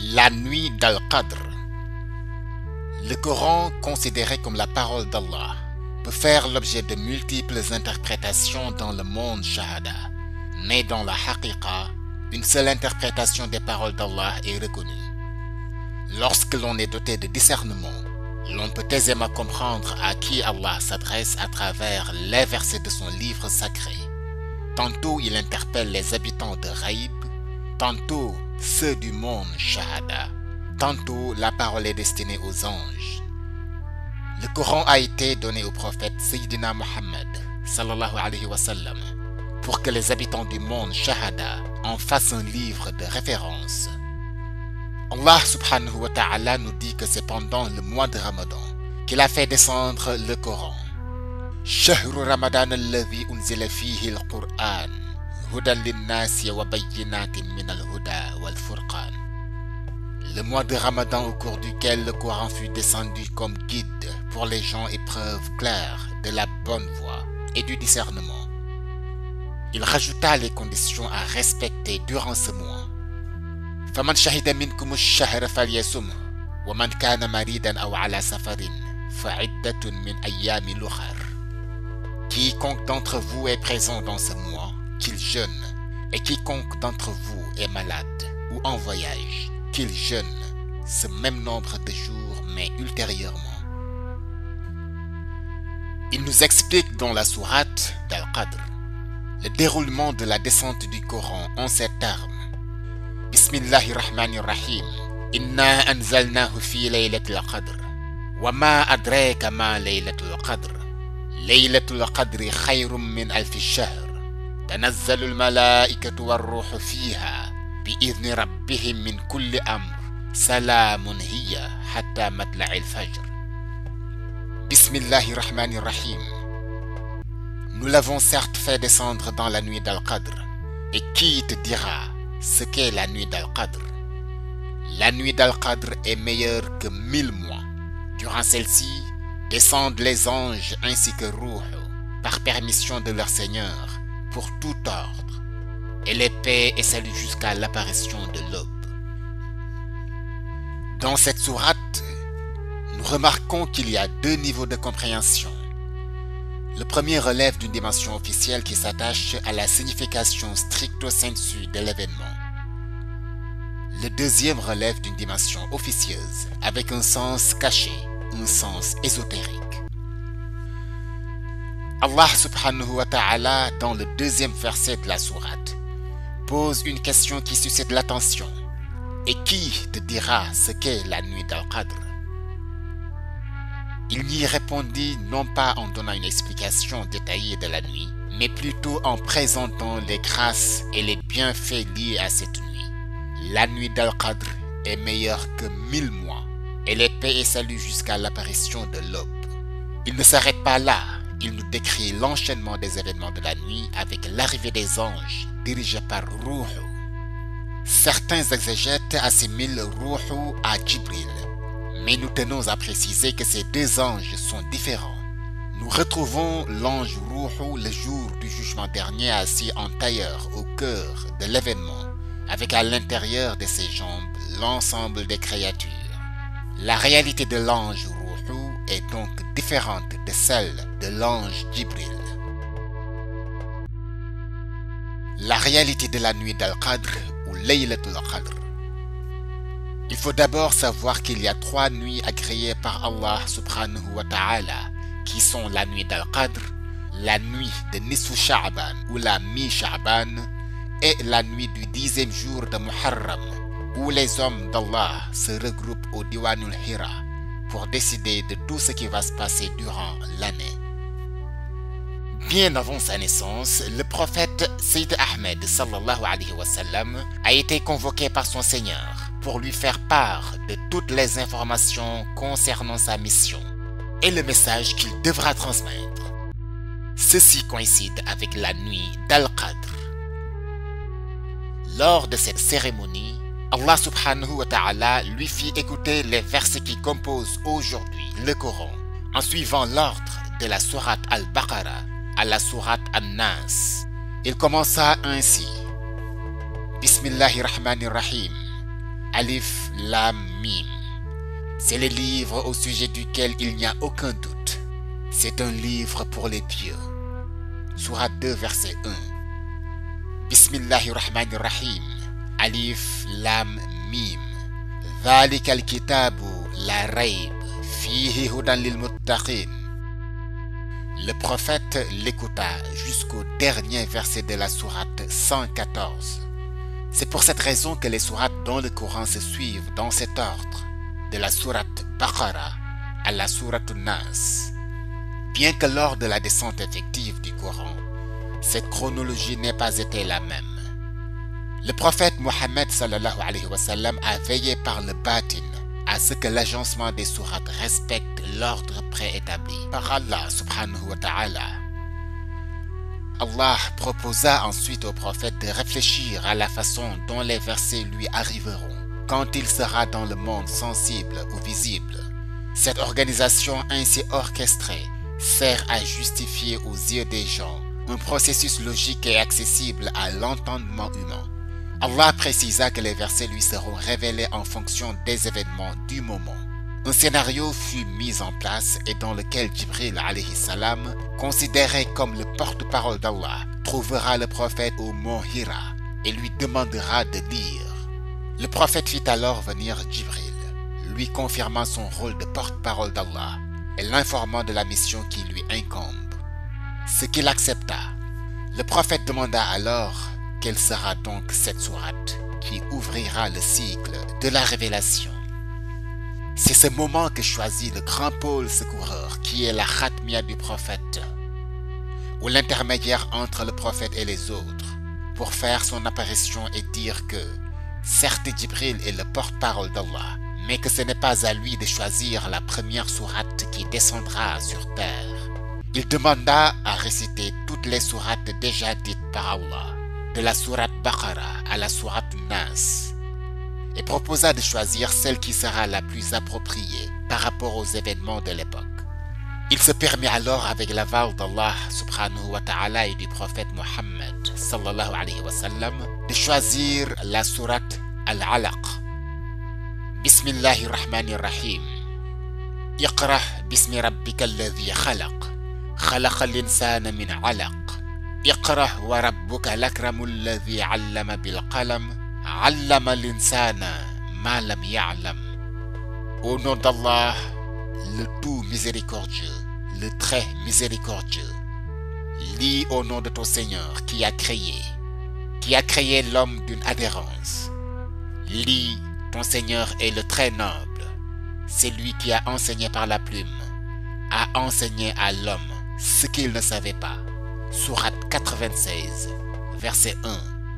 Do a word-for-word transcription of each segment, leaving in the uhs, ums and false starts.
La nuit d'Al-Qadr. Le Coran, considéré comme la parole d'Allah, peut faire l'objet de multiples interprétations dans le monde shahada. Mais dans la haqiqa, une seule interprétation des paroles d'Allah est reconnue. Lorsque l'on est doté de discernement, l'on peut aisément comprendre à qui Allah s'adresse à travers les versets de son livre sacré. Tantôt il interpelle les habitants de Ghaib, tantôt ceux du monde shahada, tantôt la parole est destinée aux anges. Le Coran a été donné au prophète Sayyidina Muhammad sallallahu alayhi wa sallam pour que les habitants du monde shahada en fassent un livre de référence. Allah subhanahu wa ta'ala nous dit que c'est pendant le mois de Ramadan qu'il a fait descendre le Coran. Shahru Ramadan alladhi unzila fihi al-Qur'an hudan lin-nasi wa bayyinatin min al-huda wal-furqan. Le mois de Ramadan au cours duquel le Coran fut descendu comme guide pour les gens et preuve claire de la bonne voie et du discernement. Il rajouta les conditions à respecter durant ce mois. فَمَنْ شَهِدَ مِنْكُمُ الشَّهْرَ فَلْيَصُمْهُ وَمَنْ كَانَ مَرِيضًا أَوْ عَلَى سَفَرٍ فَعِدَّةٌ مِنْ أَيَّامٍ أُخَرَ. Quiconque d'entre vous est présent dans ce mois, qu'il jeûne, et quiconque d'entre vous est malade ou en voyage, qu'il jeûne ce même nombre de jours, mais ultérieurement. Il nous explique dans la sourate d'Al-Qadr le déroulement de la descente du Coran en ces termes. Bismillahirrahmanirrahim. Inna anzalnahu fi laylatil qadr. Wa ma adraka ma laylatul qadr. Laylatul qadri khayrum min alfi shahr. Tanazzalu al-malaikatu war-ruhu fiha bi-idhni rabbihim min kulli amr. Salamun hiya hatta matla'il fajr. Bismillahirrahmanirrahim. Nous l'avons certes fait descendre dans la nuit d'Al-Qadr. Et qui te dira ce qu'est la nuit d'Al-Qadr? La nuit d'Al-Qadr est meilleure que mille mois. Durant celle-ci, descendent les anges ainsi que Ruh, par permission de leur Seigneur, pour tout ordre, et les paix et salut jusqu'à l'apparition de l'aube. Dans cette sourate, nous remarquons qu'il y a deux niveaux de compréhension. Le premier relève d'une dimension officielle qui s'attache à la signification stricto sensu de l'événement. Le deuxième relève d'une dimension officieuse, avec un sens caché, un sens ésotérique. Allah subhanahu wa ta'ala, dans le deuxième verset de la sourate, pose une question qui suscite l'attention. Et qui te dira ce qu'est la nuit d'Al-Qadr? Il n'y répondit non pas en donnant une explication détaillée de la nuit, mais plutôt en présentant les grâces et les bienfaits liés à cette nuit. La nuit d'Al-Qadr est meilleure que mille mois, et les paix et salut jusqu'à l'apparition de l'aube. Il ne s'arrête pas là, il nous décrit l'enchaînement des événements de la nuit avec l'arrivée des anges, dirigés par Ruh. Certains exégètes assimilent Ruh à Jibril, mais nous tenons à préciser que ces deux anges sont différents. Nous retrouvons l'ange Ruh le jour du jugement dernier assis en tailleur au cœur de l'événement, avec à l'intérieur de ses jambes l'ensemble des créatures. La réalité de l'ange Ruh est donc différente de celle de l'ange Jibril. La réalité de la nuit d'Al-Qadr ou Laylatul Qadr. Il faut d'abord savoir qu'il y a trois nuits agréées par Allah subhanahu wa ta'ala, qui sont la nuit d'Al-Qadr, la nuit de Nisfu Sha'ban ou la mi-Sha'ban et la nuit du dixième jour de Muharram, où les hommes d'Allah se regroupent au Diwanul Hira pour décider de tout ce qui va se passer durant l'année. Bien avant sa naissance, le prophète Sayyid Ahmed sallallahu alayhi wa sallam a été convoqué par son Seigneur pour lui faire part de toutes les informations concernant sa mission et le message qu'il devra transmettre. Ceci coïncide avec la nuit d'Al-Qadr. Lors de cette cérémonie, Allah subhanahu wa ta'ala lui fit écouter les versets qui composent aujourd'hui le Coran en suivant l'ordre de la sourate Al-Baqarah à la sourate An-Nas. Il commença ainsi. Bismillahirrahmanirrahim. Alif Lam Mim. C'est le livre au sujet duquel il n'y a aucun doute. C'est un livre pour les pieux. Sourate deux, verset un. Bismillahirrahmanirrahim. Alif Lam Mim. Dhalika al-kitabu la rayb fihi hudan lil muttaqin. Le prophète l'écouta jusqu'au dernier verset de la sourate cent quatorze. C'est pour cette raison que les sourates dans le Coran se suivent dans cet ordre, de la sourate Baqara à la sourate Nas. Bien que lors de la descente effective du Coran, cette chronologie n'ait pas été la même. Le prophète Mohammed sallallahu alayhi wa sallam a veillé par le batin à ce que l'agencement des sourates respecte l'ordre préétabli par Allah subhanahu wa ta'ala. Allah proposa ensuite au prophète de réfléchir à la façon dont les versets lui arriveront quand il sera dans le monde sensible ou visible. Cette organisation ainsi orchestrée sert à justifier aux yeux des gens un processus logique et accessible à l'entendement humain. Allah précisa que les versets lui seront révélés en fonction des événements du moment. Un scénario fut mis en place et dans lequel Jibril alayhi salam, considéré comme le porte-parole d'Allah, trouvera le prophète au mont Hira et lui demandera de lire. Le prophète fit alors venir Jibril, lui confirmant son rôle de porte-parole d'Allah et l'informant de la mission qui lui incombe. Ce qu'il accepta. Le prophète demanda alors quelle sera donc cette sourate qui ouvrira le cycle de la révélation. C'est ce moment que choisit le grand pôle secoureur qui est la khatmia du prophète, ou l'intermédiaire entre le prophète et les autres, pour faire son apparition et dire que certes Jibril est le porte-parole d'Allah, mais que ce n'est pas à lui de choisir la première sourate qui descendra sur terre. Il demanda à réciter toutes les sourates déjà dites par Allah, de la sourate Baqara à la sourate Nas, et proposa de choisir celle qui sera la plus appropriée par rapport aux événements de l'époque. Il se permit alors, avec l'aval d'Allah subhanahu wa ta'ala et du prophète Mohammed sallallahu alayhi wa sallam, de choisir la sourate Al-Alaq. Bismillahirrahmanirrahim. Iqra bismi rabbika alladhi khalaq. Khalaqa al-insana min alaq. Iqra wa rabbuka l'akramu alladhi allama bil qalam. Allama l'insana ma lam ya'lam. Au nom d'Allah, le tout miséricordieux, le très miséricordieux. Lis au nom de ton Seigneur qui a créé, qui a créé l'homme d'une adhérence. Lis, ton Seigneur est le très noble. C'est lui qui a enseigné par la plume, a enseigné à l'homme ce qu'il ne savait pas. Sourate quatre-vingt-seize, verset un.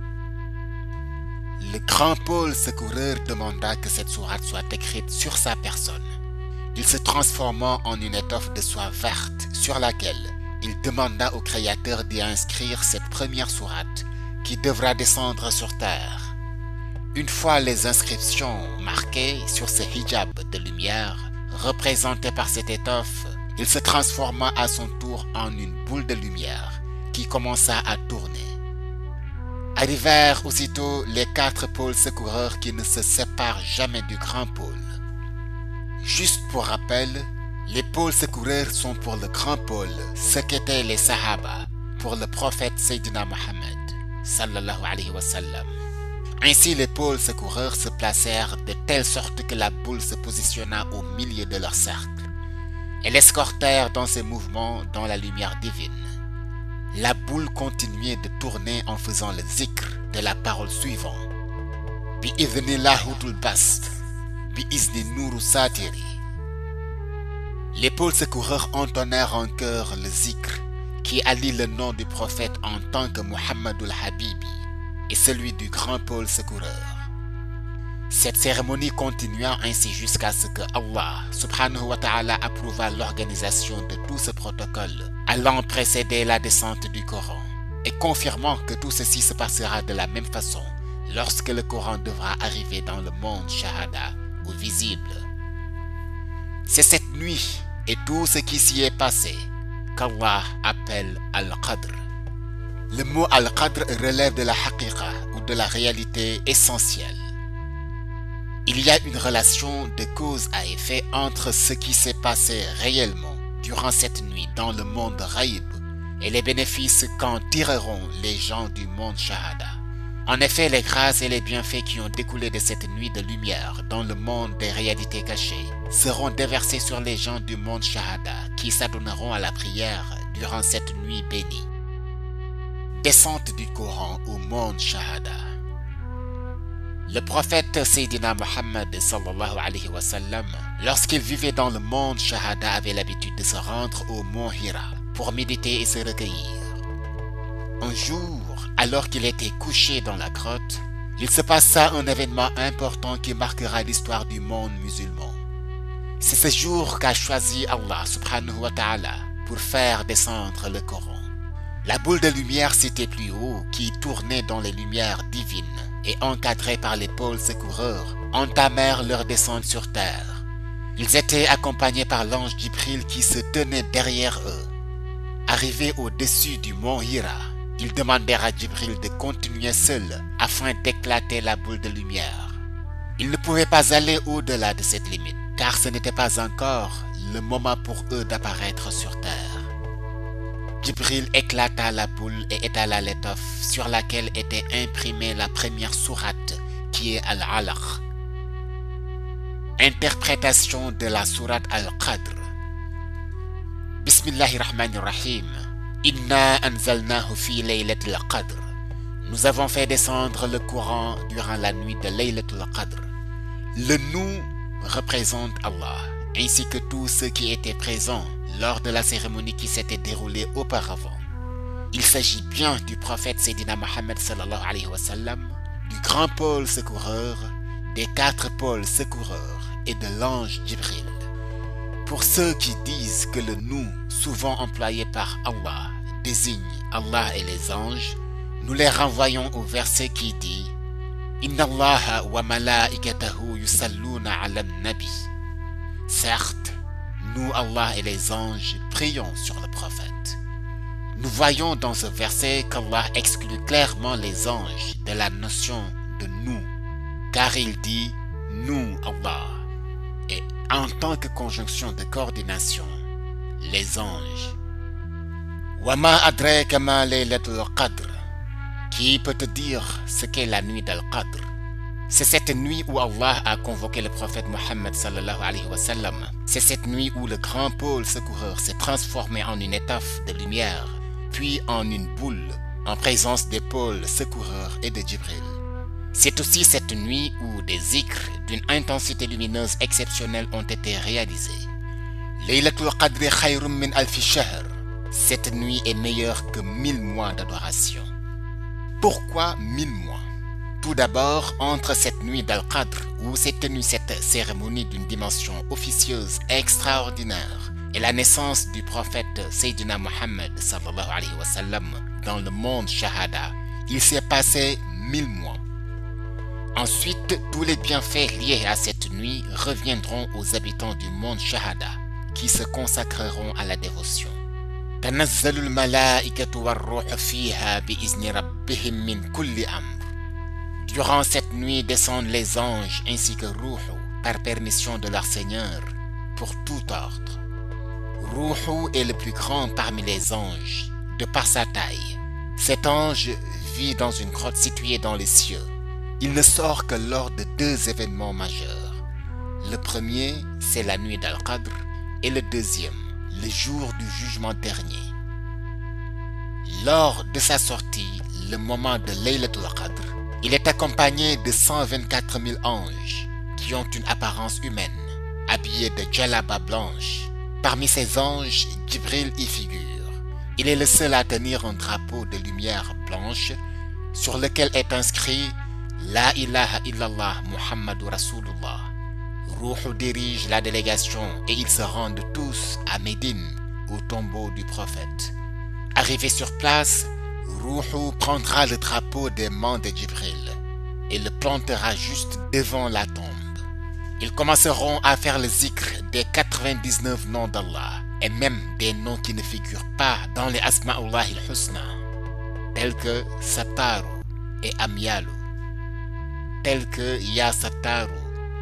Le grand pôle secoureur demanda que cette sourate soit écrite sur sa personne. Il se transforma en une étoffe de soie verte sur laquelle il demanda au Créateur d'y inscrire cette première sourate qui devra descendre sur terre. Une fois les inscriptions marquées sur ce hijab de lumière représenté par cette étoffe, il se transforma à son tour en une boule de lumière qui commença à tourner. Arrivèrent aussitôt les quatre pôles secoureurs qui ne se séparent jamais du grand pôle. Juste pour rappel, les pôles secoureurs sont pour le grand pôle ce qu'étaient les Sahaba pour le prophète Sayyidina Mohammed sallallahu alayhi wa sallam. Ainsi les pôles secoureurs se placèrent de telle sorte que la boule se positionna au milieu de leur cercle et l'escortèrent dans ses mouvements dans la lumière divine. La boule continuait de tourner en faisant le zikr de la parole suivante. Bi-idhnillahu bast, bi-izni nuru satiri. Les pôles secoureurs entonnèrent en chœur le zikr qui allie le nom du prophète en tant que Muhammadul Habibi et celui du grand pôle secoureur. Cette cérémonie continua ainsi jusqu'à ce que Allah subhanahu wa ta'ala approuva l'organisation de tout ce protocole allant précéder la descente du Coran et confirmant que tout ceci se passera de la même façon lorsque le Coran devra arriver dans le monde shahada ou visible. C'est cette nuit et tout ce qui s'y est passé qu'Allah appelle Al-Qadr. Le mot Al-Qadr relève de la haqiqa ou de la réalité essentielle. Il y a une relation de cause à effet entre ce qui s'est passé réellement durant cette nuit dans le monde Ghaib et les bénéfices qu'en tireront les gens du monde Shahada. En effet, les grâces et les bienfaits qui ont découlé de cette nuit de lumière dans le monde des réalités cachées seront déversés sur les gens du monde Shahada qui s'adonneront à la prière durant cette nuit bénie. Descente du Coran au monde Shahada. Le prophète Sayyidina Muhammad sallallahu alayhi wa sallam, lorsqu'il vivait dans le monde Shahada, avait l'habitude de se rendre au mont Hira pour méditer et se recueillir. Un jour, alors qu'il était couché dans la grotte, il se passa un événement important qui marquera l'histoire du monde musulman. C'est ce jour qu'a choisi Allah subhanahu wa ta'ala pour faire descendre le Coran. La boule de lumière située plus haut, qui tournait dans les lumières divines et encadrée par les pôles secoureurs, entamèrent leur descente sur terre. Ils étaient accompagnés par l'ange Jibril qui se tenait derrière eux. Arrivés au-dessus du mont Hira, ils demandèrent à Jibril de continuer seul afin d'éclater la boule de lumière. Ils ne pouvaient pas aller au-delà de cette limite, car ce n'était pas encore le moment pour eux d'apparaître sur terre. Jibril éclata la boule et étala l'étoffe sur laquelle était imprimée la première sourate qui est Al-Alaq. Interprétation de la sourate Al-Qadr. Bismillahirrahmanirrahim. Inna anzalnahu fi laylatil qadr. Nous avons fait descendre le Coran durant la nuit de Laylatul Qadr. Le nous représente Allah, ainsi que tous ceux qui étaient présents lors de la cérémonie qui s'était déroulée auparavant. Il s'agit bien du prophète Sayyidina Muhammad sallallahu alayhi wa sallam, du grand pôle secoureur, des quatre pôles secoureurs et de l'ange Jibril. Pour ceux qui disent que le nous, souvent employé par Allah, désigne Allah et les anges, nous les renvoyons au verset qui dit « Inna Allaha wa malaikatahu yusalluna ala nabi » Certes, nous, Allah et les anges, prions sur le prophète. Nous voyons dans ce verset qu'Allah exclut clairement les anges de la notion de nous, car il dit « nous, Allah » et en tant que conjonction de coordination, les anges. « Wa ma adraka ma laylatul qadr » Qui peut te dire ce qu'est la nuit d'Al-Qadr? C'est cette nuit où Allah a convoqué le prophète Muhammad sallallahu alayhi wa sallam. C'est cette nuit où le grand pôle secoureur s'est transformé en une étoffe de lumière, puis en une boule, en présence des pôles secoureurs et de Jibril. C'est aussi cette nuit où des zikrs d'une intensité lumineuse exceptionnelle ont été réalisés. Laylatul Qadri khayrum min alfi shahr. Cette nuit est meilleure que mille mois d'adoration. Pourquoi mille mois? Tout d'abord, entre cette nuit d'Al-Qadr, où s'est tenue cette cérémonie d'une dimension officieuse extraordinaire, et la naissance du prophète Sayyidina Muhammad sallallahu alayhi wa sallam dans le monde Shahada, il s'est passé mille mois. Ensuite, tous les bienfaits liés à cette nuit reviendront aux habitants du monde Shahada, qui se consacreront à la dévotion. تنزل الملائكة والروح فيها بإذن ربهم من كل أمر. Durant cette nuit descendent les anges ainsi que Ruhu par permission de leur Seigneur pour tout ordre. Ruhu est le plus grand parmi les anges de par sa taille. Cet ange vit dans une grotte située dans les cieux. Il ne sort que lors de deux événements majeurs. Le premier, c'est la nuit d'Al-Qadr, et le deuxième, le jour du jugement dernier. Lors de sa sortie, le moment de Laylatul Qadr, il est accompagné de cent vingt-quatre mille anges qui ont une apparence humaine, habillés de djellaba blanche. Parmi ces anges, Jibril y figure. Il est le seul à tenir un drapeau de lumière blanche sur lequel est inscrit « La ilaha illallah Muhammadur Rasulullah ». Ruhu dirige la délégation et ils se rendent tous à Médine, au tombeau du prophète. Arrivé sur place, Ruhu prendra le drapeau des mains de Jibril et le plantera juste devant la tombe. Ils commenceront à faire le zikr des quatre-vingt-dix-neuf noms d'Allah et même des noms qui ne figurent pas dans les Asma'ullah al-Husna, tels que Sattaru et Amyalu, tels que Ya Sattaru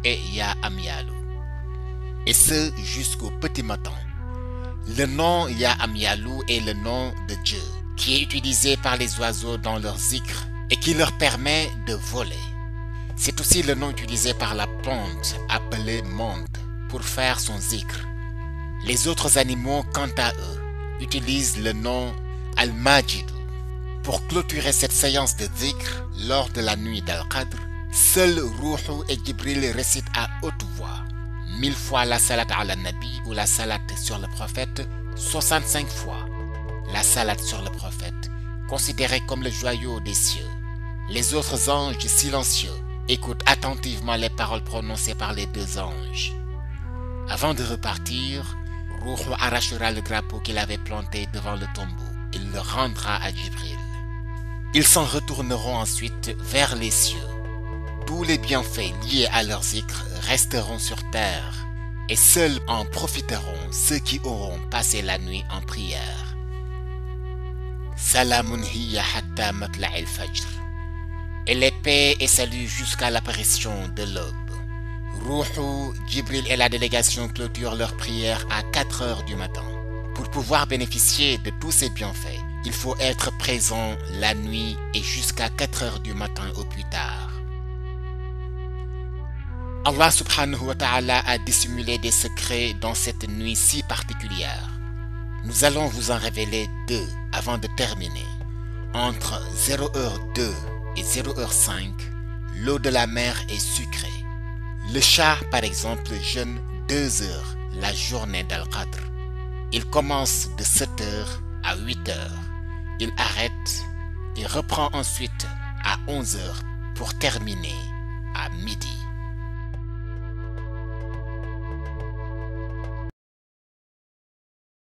et Ya Amyalu, et ce jusqu'au petit matin. Le nom Ya Amyalu est le nom de Dieu, qui est utilisé par les oiseaux dans leur zikr et qui leur permet de voler. C'est aussi le nom utilisé par la plante appelée menthe pour faire son zikr. Les autres animaux, quant à eux, utilisent le nom Al-Majidu. Pour clôturer cette séance de zikr lors de la nuit d'Al-Qadr, seuls Ruhu et Jibril récitent à haute voix mille fois la salat ala nabi ou la salat sur le prophète, soixante-cinq fois la salat sur le prophète, considéré comme le joyau des cieux. Les autres anges silencieux écoutent attentivement les paroles prononcées par les deux anges. Avant de repartir, Ruhu arrachera le drapeau qu'il avait planté devant le tombeau. Il le rendra à Jibril. Ils s'en retourneront ensuite vers les cieux. Tous les bienfaits liés à leur zikr resteront sur terre, et seuls en profiteront ceux qui auront passé la nuit en prière. Salamun hiya hatta matla'il fajr. Et les paix et salut jusqu'à l'apparition de l'aube. Ruhu, Jibril et la délégation clôturent leur prière à quatre heures du matin. Pour pouvoir bénéficier de tous ces bienfaits, il faut être présent la nuit et jusqu'à quatre heures du matin au plus tard. Allah subhanahu wa ta'ala a dissimulé des secrets dans cette nuit si particulière. Nous allons vous en révéler deux avant de terminer. Entre zéro heure deux et zéro heure cinq, l'eau de la mer est sucrée. Le chat, par exemple, jeûne deux heures la journée d'Al-Qadr. Il commence de sept heures à huit heures. Il arrête et reprend ensuite à onze heures pour terminer à midi.